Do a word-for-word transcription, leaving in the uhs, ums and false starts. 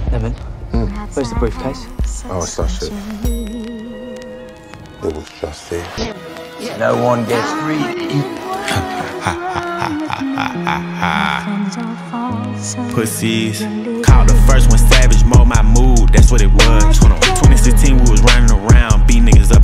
Lemon, mm. Where's the briefcase? Oh, it's that shit. It was just there. No one gets free. Pussies. Called the first one savage, mode my mood, that's what it was. twenty sixteen, we was running around, beat niggas up.